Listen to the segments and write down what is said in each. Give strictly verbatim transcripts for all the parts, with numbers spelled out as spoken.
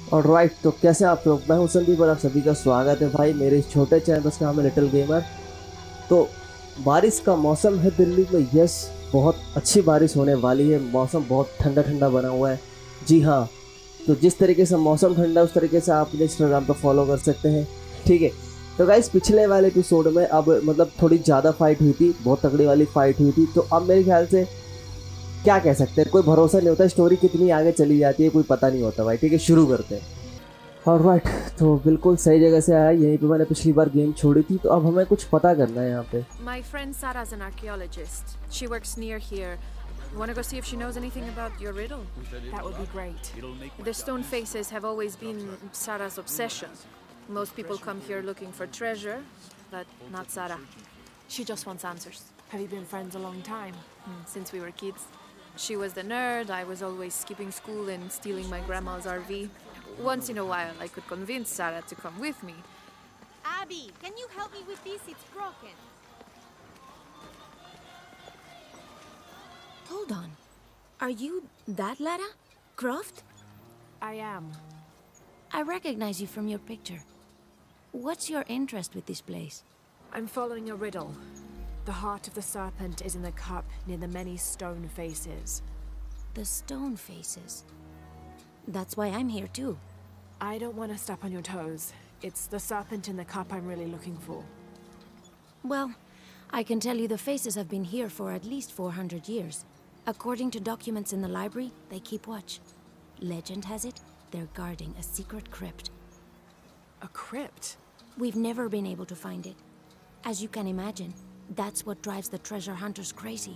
और राइट, तो कैसे आप लोग? मैं हूं संदीप और आप सभी का स्वागत है भाई मेरे इस छोटे चैनल का नाम है लिटिल गेमर। तो बारिश का मौसम है दिल्ली में। यस, बहुत अच्छी बारिश होने वाली है। मौसम बहुत ठंडा ठंडा बना हुआ है। जी हाँ, तो जिस तरीके से मौसम ठंडा उस तरीके से आप इंस्टाग्राम पर फॉलो कर सकते हैं। ठीक है। तो गाइस, पिछले वाले एपिसोड में अब मतलब थोड़ी ज़्यादा फाइट हुई थी, बहुत तगड़ी वाली फाइट हुई थी। तो अब मेरे ख्याल से क्या कह सकते हैं, कोई भरोसा नहीं होता, स्टोरी कितनी आगे चली जाती है कोई पता नहीं होता भाई। ठीक है, शुरू करते हैं। ऑलराइट, तो बिल्कुल सही जगह से आया। यहीं पे मैंने पिछली बार गेम छोड़ी थी, तो अब हमें कुछ पता करना है यहाँ पे। My friend Sarah's an archaeologist. She works near here. Want to go see if she knows anything about your riddle? That would be great. The stone faces have always been Sarah's obsession. Most people come here looking for treasure, but not Sarah. She just wants answers. Have you been friends a long time? Hmm, Since we were kids. She was the nerd, I was always skipping school and stealing my grandma's R V. Once in a while, I could convince Sarah to come with me. Abby, can you help me with this? It's broken. Hold on. Are you that Lara? Croft? I am. I recognize you from your picture. What's your interest with this place? I'm following a riddle. The heart of the serpent is in the cup near the many stone faces. The stone faces. That's why I'm here too. I don't want to step on your toes. It's the serpent in the cup I'm really looking for. Well, I can tell you the faces have been here for at least four hundred years. According to documents in the library, they keep watch. Legend has it, they're guarding a secret crypt. A crypt? We've never been able to find it. As you can imagine, that's what drives the treasure hunters crazy.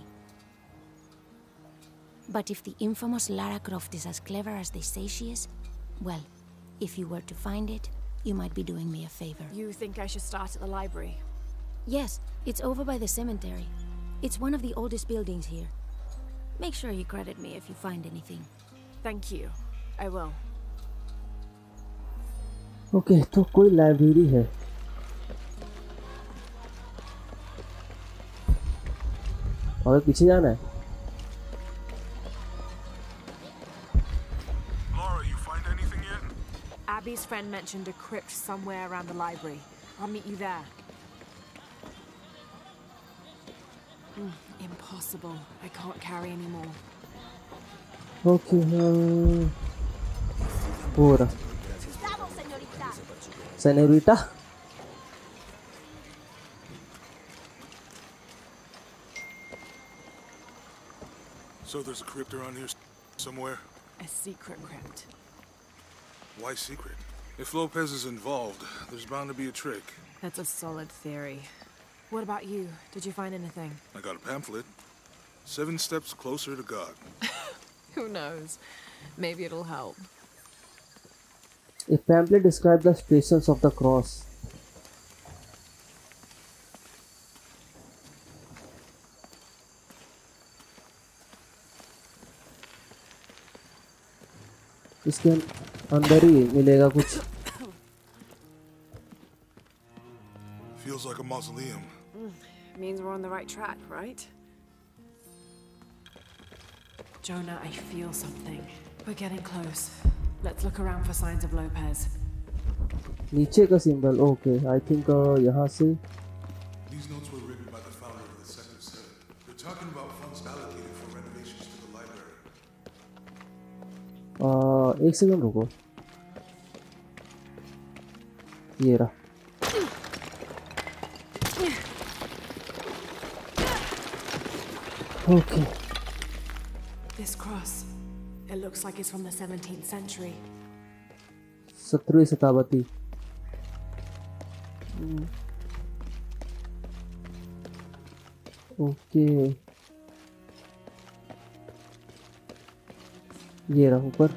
But if the infamous Lara Croft is as clever as they say she is, well, if you were to find it, you might be doing me a favor. You think I should start at the library? Yes, it's over by the cemetery. It's one of the oldest buildings here. Make sure you credit me if you find anything. Thank you. I will. Okay, तो कोई library है। और पीछे जाना है। Laura, you find anything yet? Abby's friend mentioned a crypt somewhere around the library. I'll meet you there. Mm, impossible. I can't carry anymore. Okay, हाँ हो रहा। Vamos, señorita. Senorita. So there's a crypt around here somewhere? A secret crypt. Why secret? If Lopez is involved, there's bound to be a trick. That's a solid theory. What about you? Did you find anything? I got a pamphlet. Seven steps closer to God. Who knows? Maybe it'll help. A pamphlet describes the stations of the cross. इसके अंदर ही मिलेगा कुछ। Feels like a mausoleum. Means we're on the right track, right? Jonah, I feel something. We're getting close. Let's look around for signs of Lopez. नीचे का symbol, okay, I think यहाँ से। These notes were written by the founder of the Sector seven. They're talking about funds allocated for renovations to the library. आ, एक second रुको। ये रहा। Okay. This cross. It looks like it's from the seventeenth century. सत्रहवीं शताब्दी। Okay, ये रहा ऊपर।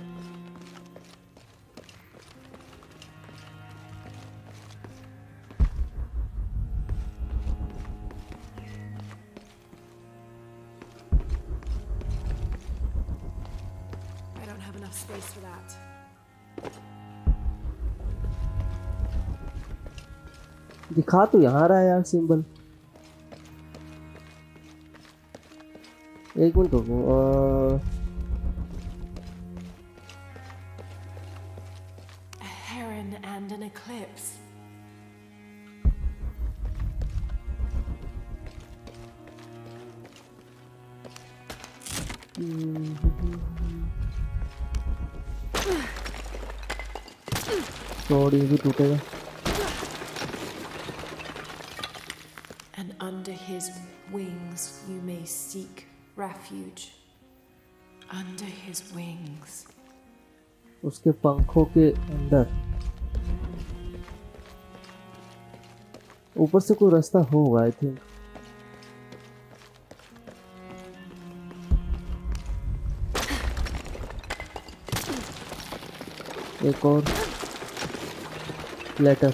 I don't have enough space for that. दिखा तो यहाँ रहा है यार सिंबल। एक मिनट रुको। heron and an eclipse. sword भी टूटेगा. And under his wings you may seek refuge. Under his wings. उसके पंखों के अंदर. ऊपर से कोई रास्ता होगा आई थिंक. एक और letter.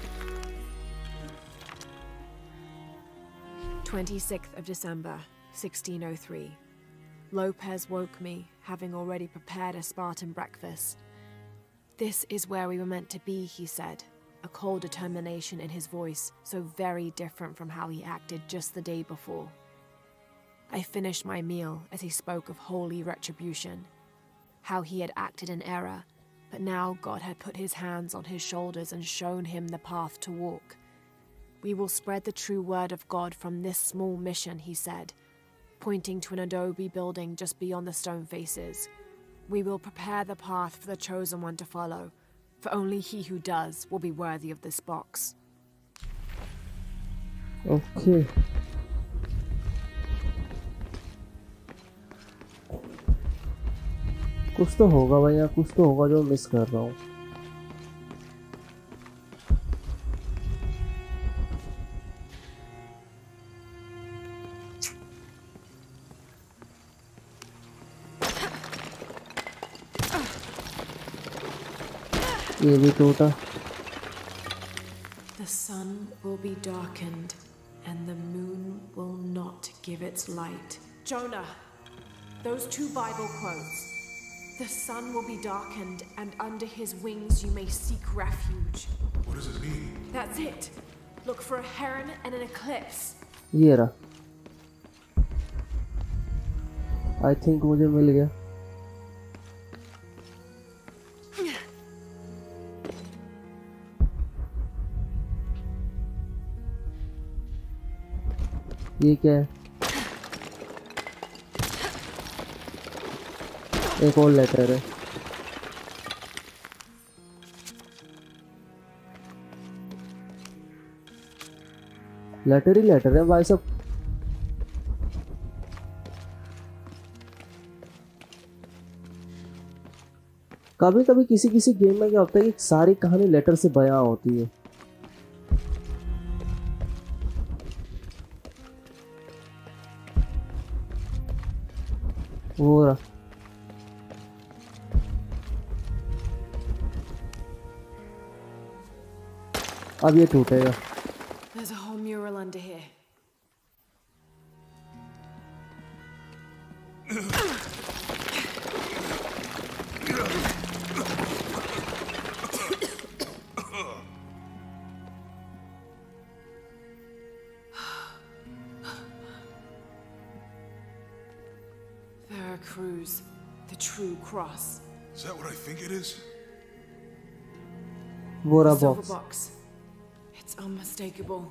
twenty-sixth of December, sixteen oh three. Lopez woke me, having already prepared a Spartan breakfast. This is where we were meant to be, he said, a cold determination in his voice, so very different from how he acted just the day before. I finished my meal as he spoke of holy retribution, how he had acted in error, but now God had put his hands on his shoulders and shown him the path to walk. We will spread the true word of God from this small mission, he said, pointing to an adobe building just beyond the stone faces. We will prepare the path for the chosen one to follow, for only he who does will be worthy of this box. Okay. कुछ तो होगा भैया, कुछ तो होगा जो miss कर रहा हूँ. ये भी टूटा. The sun will be darkened, and the moon will not give its light. Jonah, those two Bible quotes. The sun will be darkened, and under his wings you may seek refuge. What does it mean? That's it. Look for a heron and an eclipse. ये रहा. I think मुझे मिल गया. ये क्या है? एक और letter है. लेटर ही लेटर है भाई साहब. कभी कभी किसी किसी गेम में क्या होता है कि सारी कहानी लेटर से बयां होती है. वो रहा. अब ये टूटेगा. There's a whole mural under here. Veracruz, the true cross. Is that what I think it is? वो रहा Silver box. box. It's unmistakable.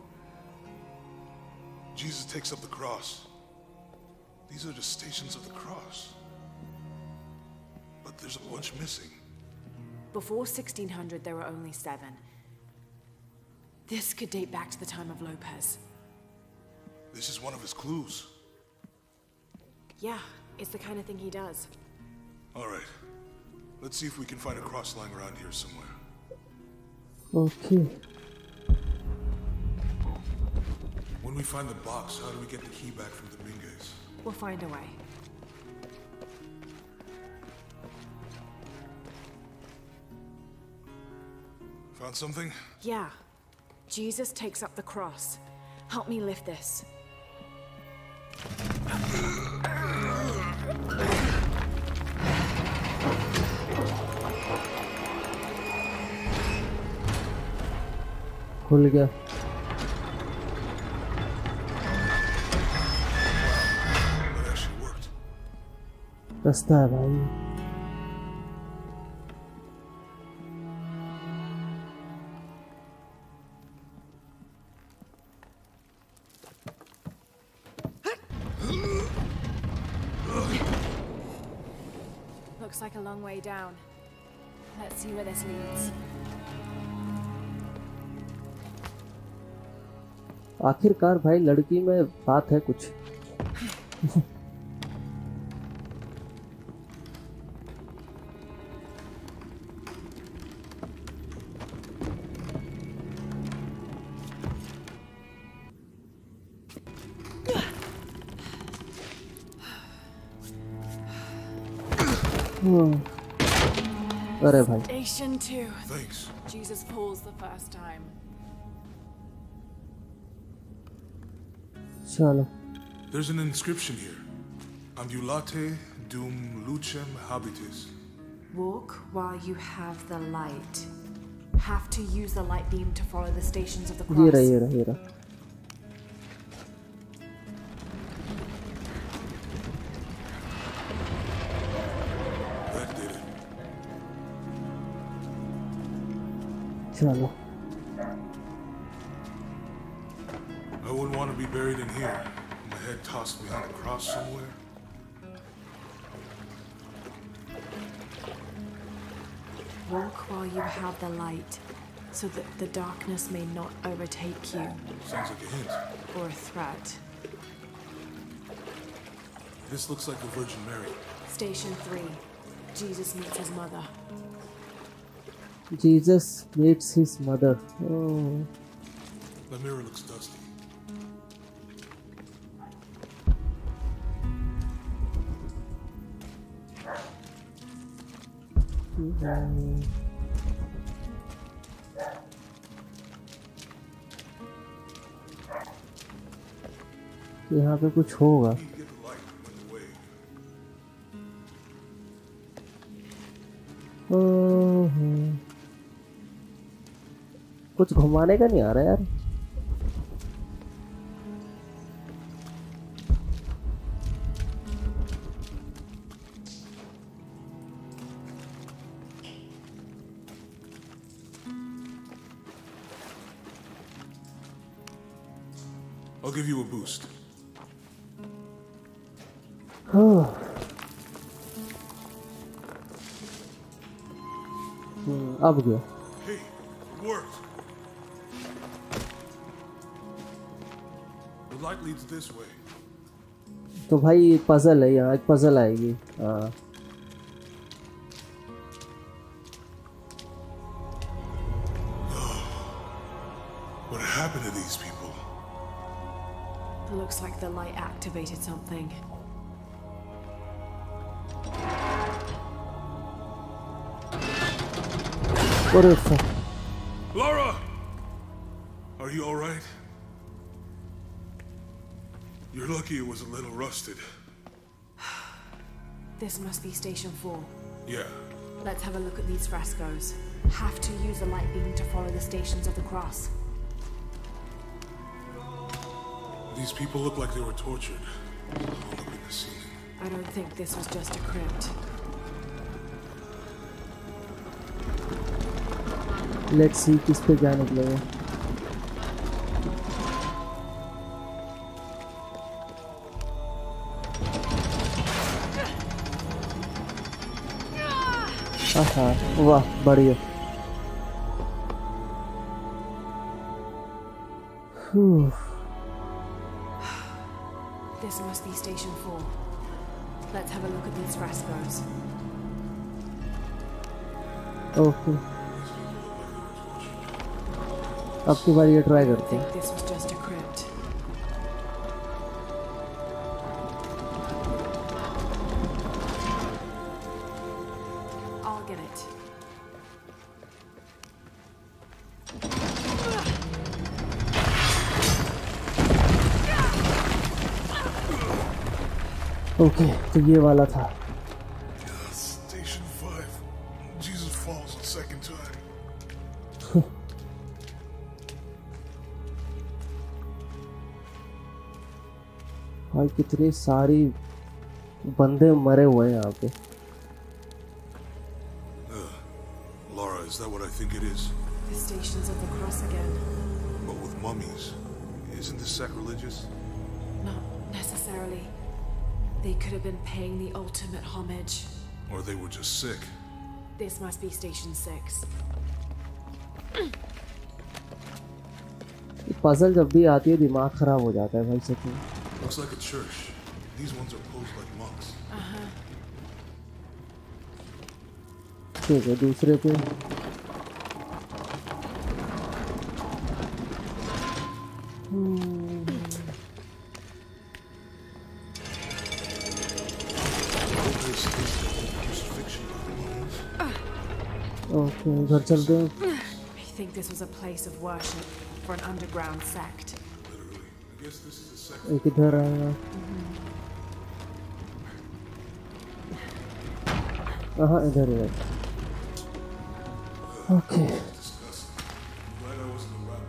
Jesus takes up the cross. These are the stations of the cross. But there's a bunch missing. Before sixteen hundred, there were only seven. This could date back to the time of Lopez. This is one of his clues. Yeah, it's the kind of thing he does. All right. Let's see if we can find a cross lying around here somewhere. Okay. When we find the box, how do we get the key back from Dominguez? We'll find a way. Found something? Yeah. Jesus takes up the cross. Help me lift this. खुल गया. That actually worked. रास्ता है भाई. Looks like a long way down. Let's see where this leads. आखिरकार भाई लड़की में बात है कुछ। अरे भाई Station two. Thanks. Jesus falls the first time. चलो। There's an inscription here. Ambulate dum lucem habitis. Walk while you have the light. Have to use the light beam to follow the stations of the ये रहा cross. ये रहा ये रहा। That did it. चलो। I wouldn't want to be buried in here. My head tossed behind a cross somewhere. Walk while you have the light, so that the darkness may not overtake you, Sounds like a hint. or a threat. This looks like the Virgin Mary. Station three. Jesus meets his mother. Jesus meets his mother. Oh. The mirror looks dusty. हम्म। यहाँ पे कुछ होगा। Need to get the light in the way. हम्म। कुछ घुमाने का नहीं आ रहा यार। I'll give you a boost. हम्म, अब गया। Hey, it worked. The light leads this way. तो भाई पजल है यहाँ, एक पजल आएगी। हाँ What happened to these people? Looks like the light activated something. What the fuck? Laura! Are you alright? You're lucky it was a little rusted. This must be Station four. Yeah. Let's have a look at these frescoes. Have to use the light beam to follow the stations of the cross. These people look like they were tortured. All up in the ceiling. I don't think this was just a crypt. Let's see किस पे क्या निकलेगा। आहा, वाह बढ़िया। Whew. This must be Station four. Let's have a look at these frescoes. Okay. अब की बार ये ट्राई I करते हैं। think this was just a crypt. I'll get it. Okay तो ये वाला था। Yeah, Station five. Jesus falls a second time. भाई कितनी सारी बंदे मरे हुए हैं यहाँ पे। Laura, is that what I think it is? The stations of the cross again. But with mummies. Isn't this sacrilegious? Not necessarily. They could have been paying the ultimate homage. Or they were just sick. This must be Station six. Puzzle जब भी आती है दिमाग खराब हो जाता है भाई सच में। Looks like a church. These ones are posed like monks. Uh-huh. ठीक है दूसरे पे। ओके उधर चलते हैं। I think this was a place of worship for an underground sect. Literally. I guess this is the second. एक इधर आएगा। हाँ इधर है। Okay. Glad I wasn't the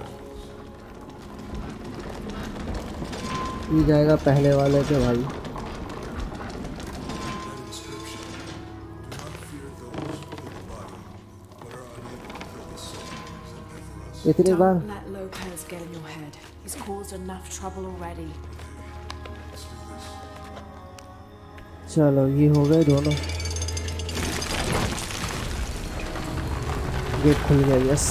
rat. ये जाएगा पहले वाले पे भाई। इतनी बार Don't let Lopez get in your head. He's caused enough trouble already. चलो ये हो गए दोनों। गेट खुल गया यस।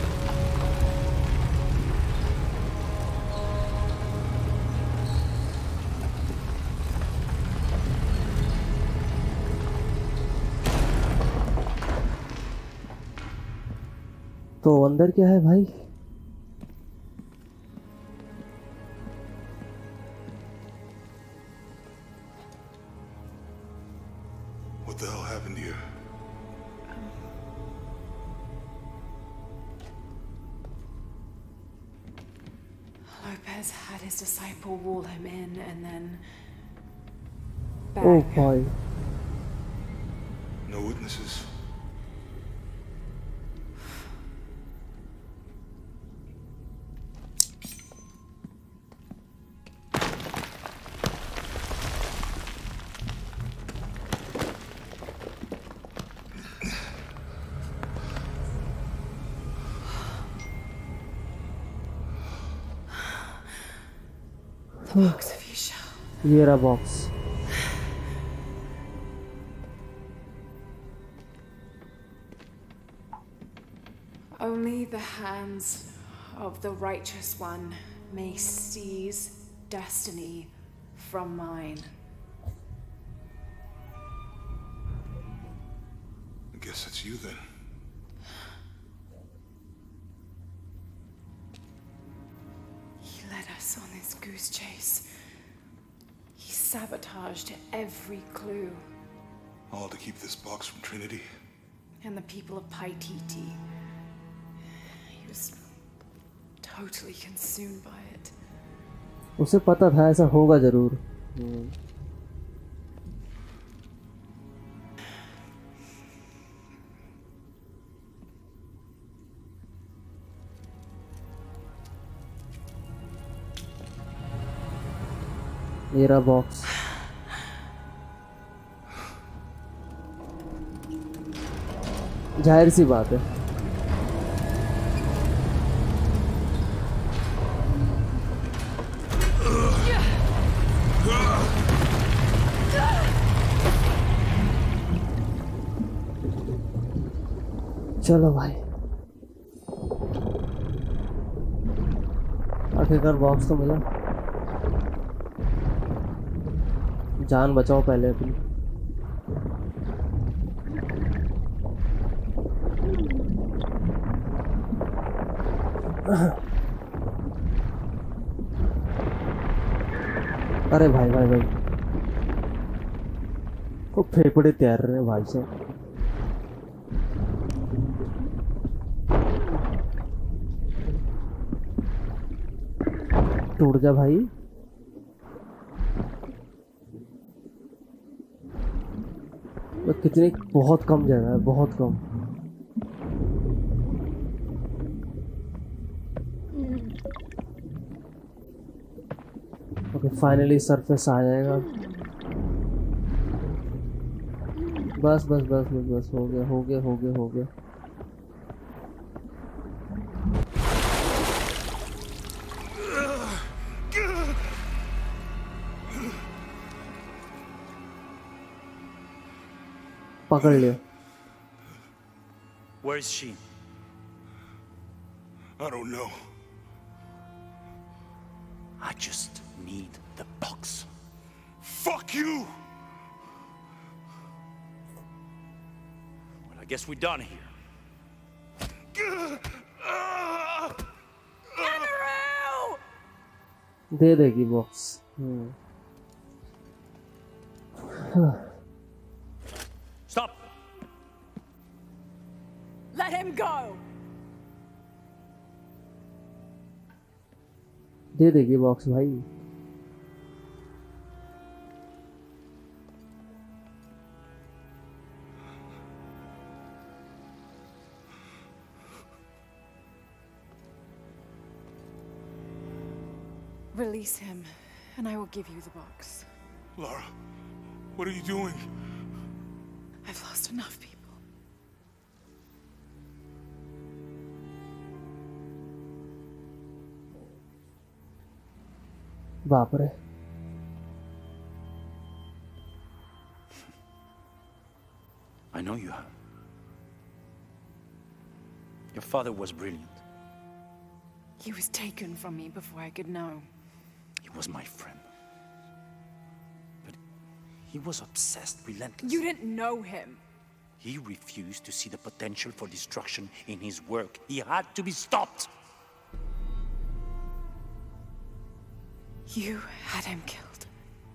तो अंदर क्या है भाई? What the hell happened here? Lopez had his disciple wall him in and then... Oh Bang. boy. No witnesses. Box of Isha. ये रहा box. Only the hands of the righteous one may seize destiny from mine. I guess it's you then. He led us on this goose chase. He sabotaged every clue. All to keep this box from Trinity. And the people of Paititi. He was totally consumed by it. उसे पता था ऐसा होगा जरूर। ये रहा box. जाहिर सी बात है। चलो भाई आखिरकार बॉक्स तो मिला। जान बचाओ पहले अपनी। अरे भाई भाई भाई वो फेफड़े तैर रहे हैं भाई साहब। टूट जा भाई। वो कितनी बहुत कम जगह है, बहुत कम। ओके फाइनली सरफेस आ जाएगा। बस बस बस बस बस हो गया हो गया हो गया हो गया। पकड़ लिया। Where is she? I don't know. I just need the box. Fuck you! Well, I guess we're done here. दे देगी box. Stop! Let him go! दे देगी बॉक्स भाई। Release him, and I will give you the box. Lara, what are you doing? I've lost enough people. बाप रे। I know you have. Your father was brilliant. He was taken from me before I could know. He was my friend. But he was obsessed, relentless. You didn't know him. He refused to see the potential for destruction in his work. He had to be stopped. You had him killed.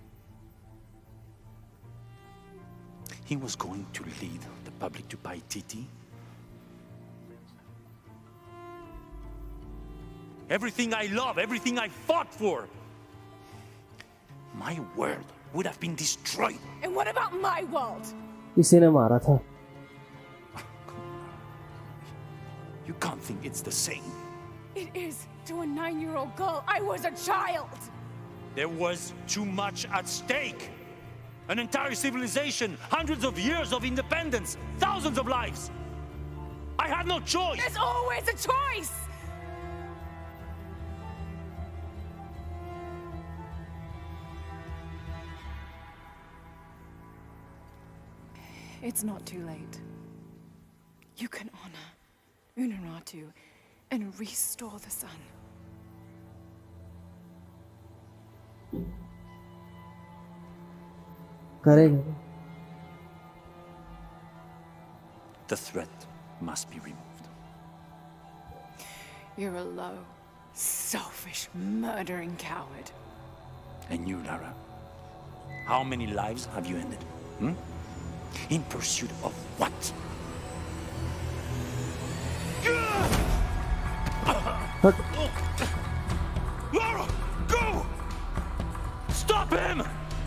He was going to lead the public to Paititi. Everything I love, everything I fought for. My world would have been destroyed. And what about my world? इसी ने मारा था। You can't think it's the same. It is to a nine-year-old girl. I was a child. There was too much at stake. An entire civilization, hundreds of years of independence, thousands of lives. I had no choice. There's always a choice. It's not too late. You can honor Unuratu and restore the sun. करेगा। The threat must be removed. You're a low, selfish, murdering coward. And you, Lara? How many lives have you ended? Hmm? In pursuit of what? Lara, go! Stop him!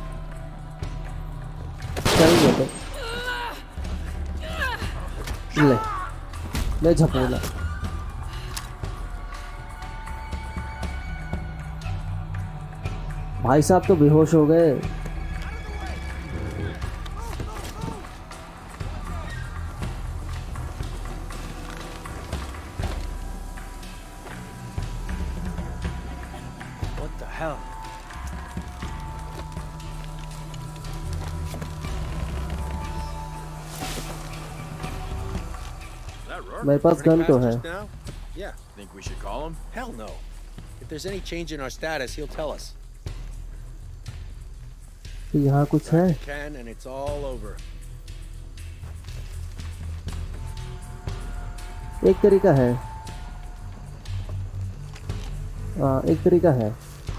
चल बेटे। ले, ले झपोला। भाई साहब तो बेहोश हो गए। What the hell? मेरे पास गन तो है। Yeah. Think we should call him? Hell no. If there's any change in our status, he'll tell us. तो यहाँ कुछ है? Can and it's all over. एक तरीका है। हाँ, एक तरीका है।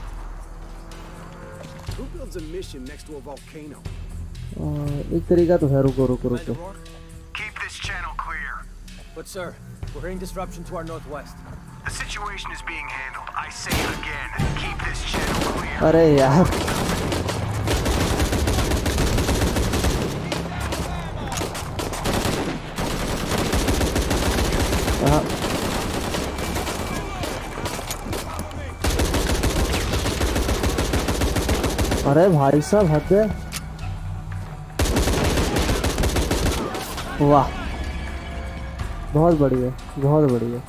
Who builds a mission next to a volcano? एक तरीका तो है। रुको रुको रुको। Keep this channel clear. But sir, we're hearing disruption to our northwest. The situation is being handled. I say it again. Keep this channel clear. अरे यार। हाँ। अरे भाई साहब हद है। वाह, बहुत बढ़िया, बहुत बढ़िया।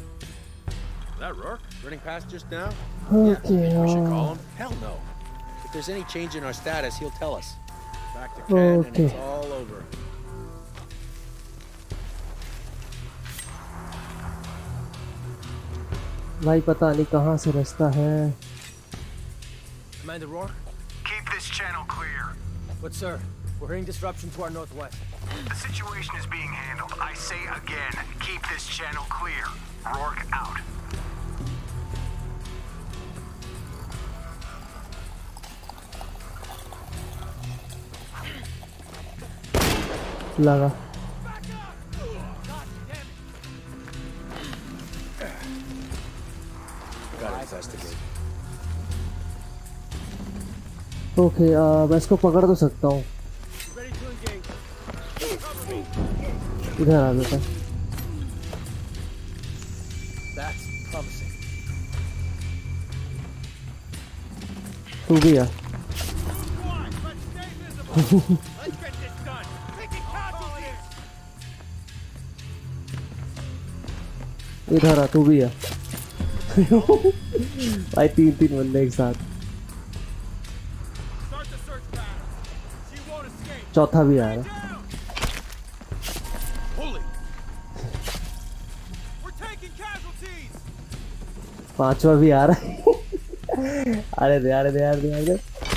That Rourke running past just now? Okay, Yeah. We should uh, call him. Hell no. If If there's any change in our status, he'll tell us. Back to Ken, and Okay. it's all over. भाई पता नहीं कहाँ से रास्ता है। Commander Rourke? Keep this channel clear. But sir, we're hearing disruption to our northwest. The situation is being handled. I say again, keep this channel clear. Rourke out. लगा। Gotta investigate. Okay okay, मैं इसको पकड़ तो सकता हूँ। इधर आ बेटा। That's promising. तू भी आ। इधर आ, तू भी आ। भाई तीन तीन बंदे एक साथ। चौथा भी आ रहा। पांचवा भी आ रहा है। अरे दे अरे दे अरे दे अरे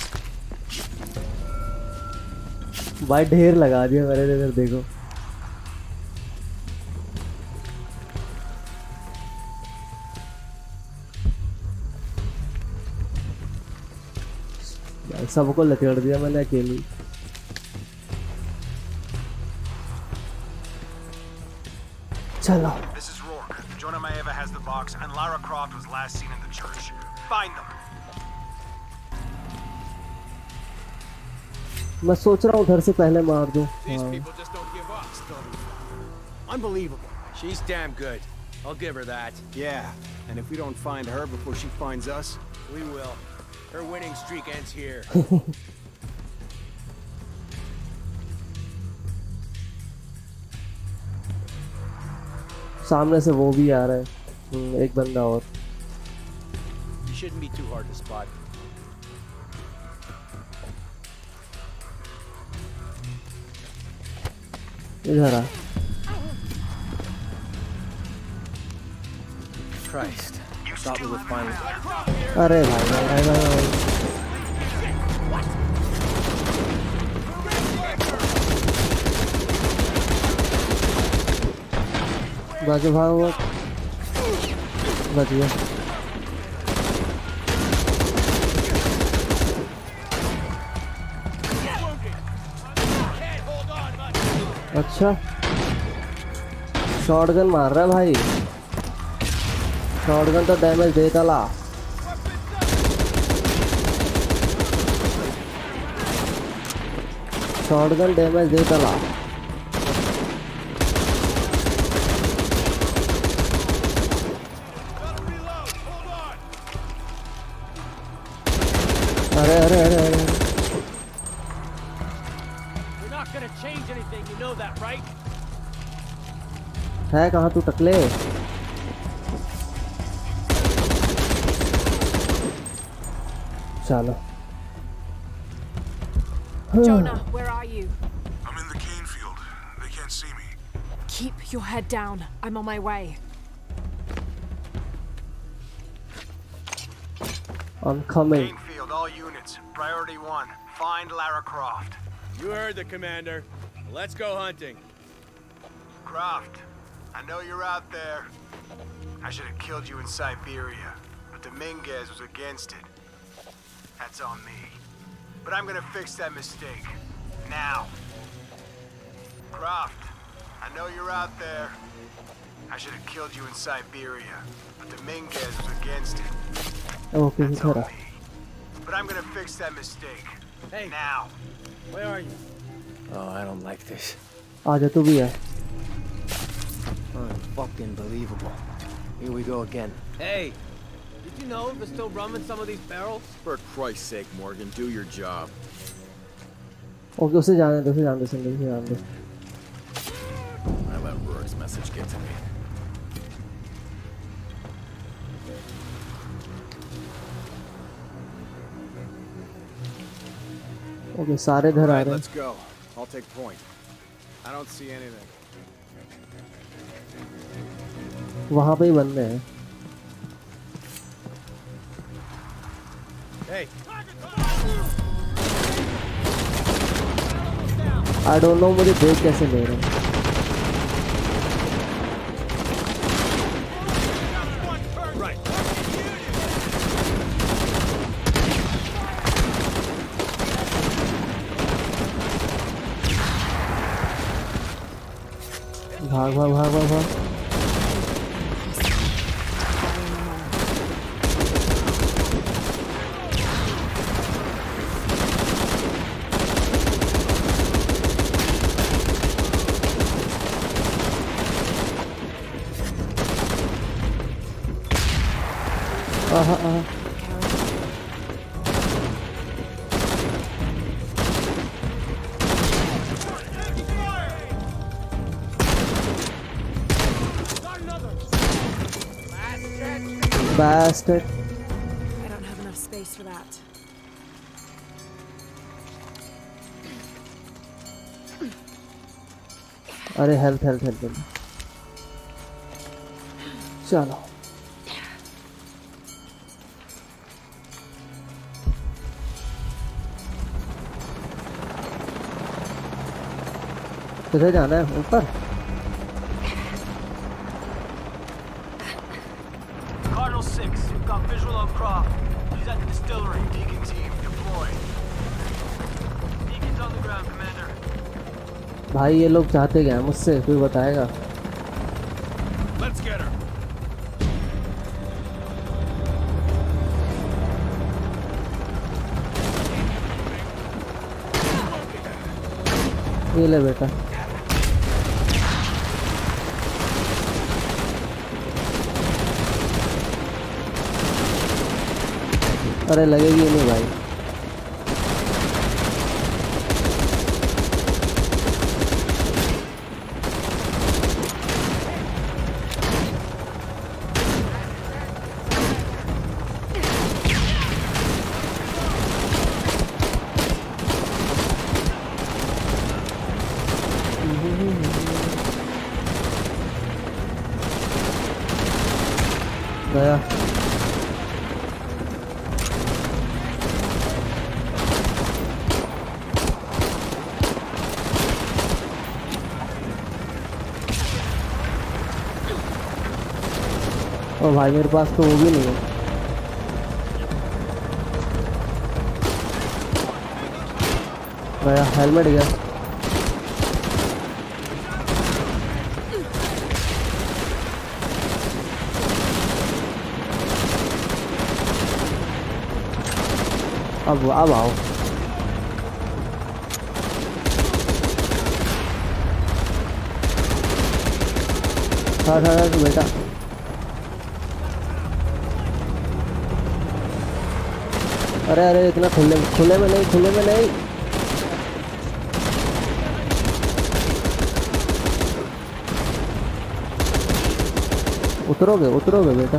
भाई ढेर लगा दिया मेरे इधर देखो। सबको लपेट दिया मैंने अकेली। चलो। This is Rourke. Jonah Maeva has the box, and Lara Croft was last seen in the church. Find them. मैं सोच रहा हूँ घर से पहले मार दूँ। These people just don't give up, Scotty. Unbelievable. She's damn good. I'll give her that. Yeah, and if we don't find her before she finds us, We will. Her winning streak ends here. सामने से वो भी आ रहा है, एक बंदा और। You shouldn't be too hard to spot. इधर आ। Christ, thought we were finally. अरे भाई भाई भाई भाई, भाई। बाजू भागो, बच गया। अच्छा शॉटगन मार रहा है भाई। शॉटगन तो डैमेज देता ला। शॉटगन डैमेज देता ला। अरे अरे अरे अरे We're not gonna change anything, you know that, right? है कहाँ तू टकले? चलो। Jonah, where are you? I'm in the cane field. They can't see me. Keep your head down. I'm on my way. I'm coming. Gainfield, all units. Priority one. Find Lara Croft. You heard the commander. Let's go hunting. Croft, I know you're out there. I should have killed you in Siberia, but Dominguez was against it. That's on me. But I'm gonna fix that mistake. Now. Croft, I know you're out there. I should have killed you in Siberia, but Dominguez was against it. Okay, That's on me. But I'm gonna fix that mistake. Hey. Now. Where are you? Oh, I don't like this. आजा तू भी है। Unfucking believable. Here we go again. Hey, did you know there's still rum in some of these barrels? For Christ's sake, Morgan, do your job. Okay उसे जाने दो, उसे जाने दो, संडे उसे जाने दो। I let Rourke's message get to me. Okay सारे घर आ रहे हैं। Let's go. I'll take point. I don't see anything. वहाँ पे ही बंदे हैं। Hey. I don't know मुझे देख कैसे ले रहे हैं। भाग भाग भाग भाग भाग। आहा आहा। Bastard. I don't have enough space for that. अरे हेल्थ हेल्थ हेल्थ चलो किधर जाना है? ऊपर? Cardinal six, we've got visual on Croft. He's at the distillery. Deacon team deployed. Deacon's on the ground, Commander. भाई ये लोग चाहते क्या मुझसे? कोई बताएगा? Let's get her. ये ले बेटा। अरे लगेगी नहीं भाई। गया और भाई मेरे पास तो वो भी नहीं है। गया हेलमेट गया। अब अब आओ। हाँ हाँ हाँ बेटा अरे अरे इतना खुले खुले में नहीं खुले में नहीं। उतरोगे उतरोगे बेटा।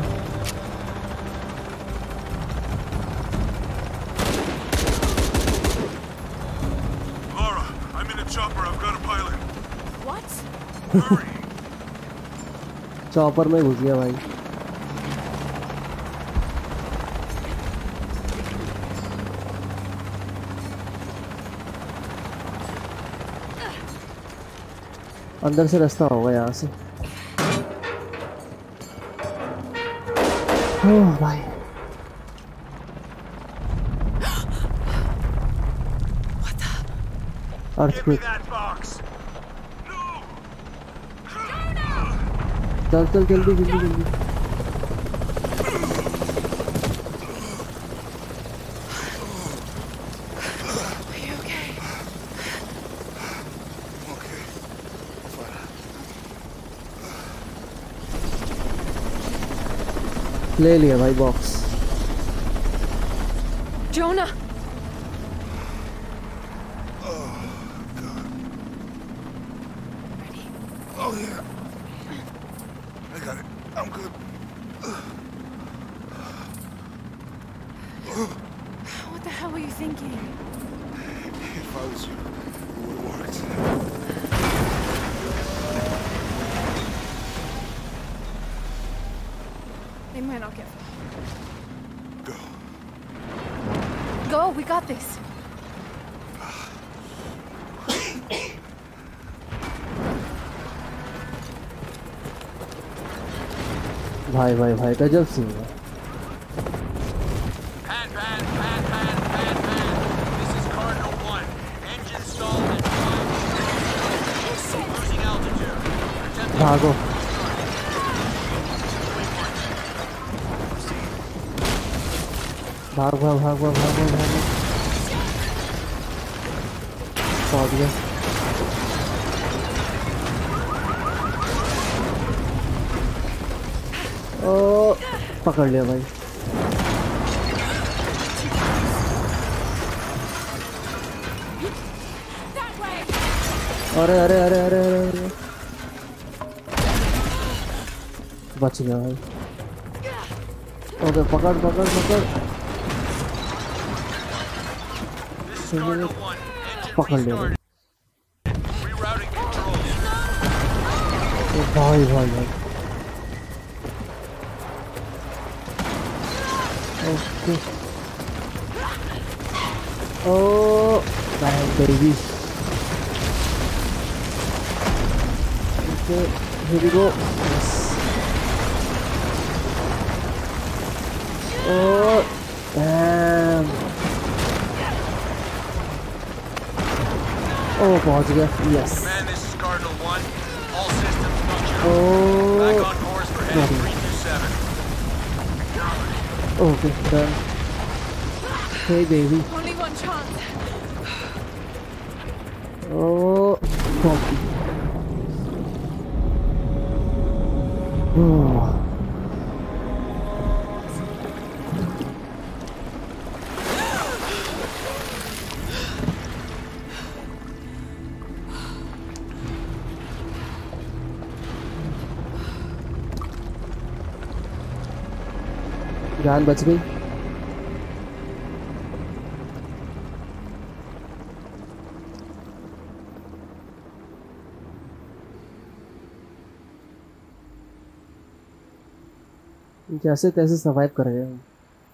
चॉपर में घुस गया भाई। अंदर से रास्ता होगा यहाँ से। ओह भाई अर्थक्वेक। चल चल जल्दी जल्दी जल्दी। ले लिया भाई box. Jonah. Oh yeah. I got it. I'm good. What the hell were you thinking? If I was you, it would have worked. They might not get far. Go. Go, we got this. भाई भाई भाई गजब scene है। Pan, pan, pan, pan, pan, pan. This is Cardinal one. Engine stalled at five. Losing altitude. Attempting भागो। भाग भाग भाग भाग भाग भाग भाग। पहुंच गया। ओ पकड़ लिया भाई। अरे अरे अरे अरे अरे अरे बच गया भाई। ओके पकड़ पकड़ पकड़ पकड़ लिया भाई। भाई भाई भाई okay oh ban baby okay here we go yes oh damn oh पहुंच गया yes Man, this is Cardinal one. All systems functional. oh Back on course for heading three two seven. okay done hey baby Only one chance. oh copy oh जान बच गई। जैसे तैसे survive कर गए हम।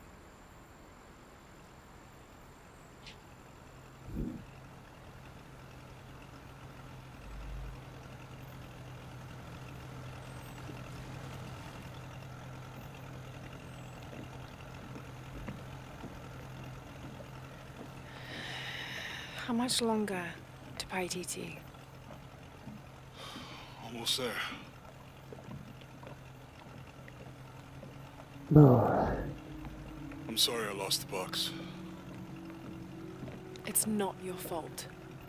How much longer to Paititi? Almost there. No. I'm sorry I lost the box. It's not your fault.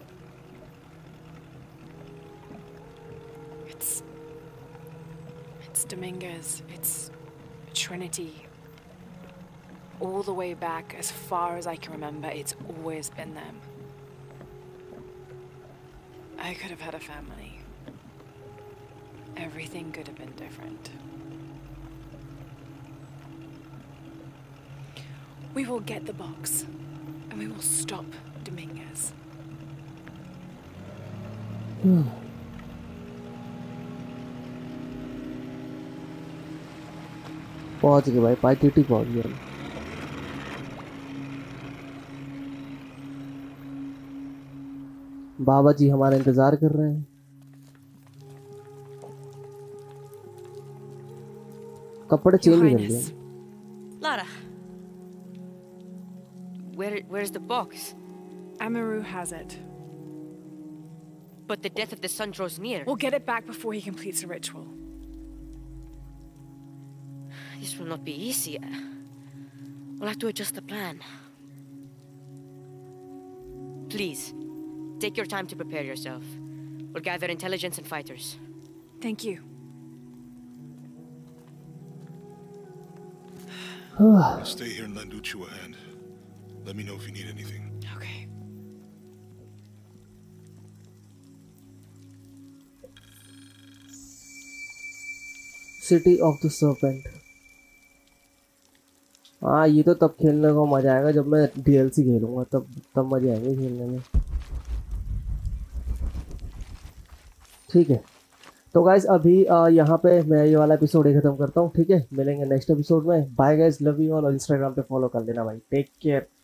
It's... It's Dominguez. It's Trinity. All the way back, as far as I can remember, it's always been them. I could have had a family. Everything could have been different. We will get the box, and we will stop Dominguez. Hmm. पहुंच गए भाई पाइटीटी पहुंच गया। बाबा जी हमारा इंतजार कर रहे हैं। कपड़े चेंज कर लिए। Lara, where where's the box? Amaru has it. But the death of the sun draws near. We'll get it back before he completes the ritual. This will not be easy. We'll have to adjust the plan. Please, take your time to prepare yourself. We'll gather intelligence and fighters. Thank you. I'll stay here and lend Uchu a hand. Let me know if you need anything. Okay. City of the Serpent. हाँ ये तो तब खेलने को मजा आएगा जब मैं डीएलसी खेलूंगा, तब तब मजे आएंगे खेलने में। ठीक है, तो गाइज अभी यहाँ पे मैं ये वाला एपिसोड ही खत्म करता हूँ। ठीक है, मिलेंगे नेक्स्ट एपिसोड में। Bye guys, love you all, और इंस्टाग्राम पे फॉलो कर लेना भाई। Take care.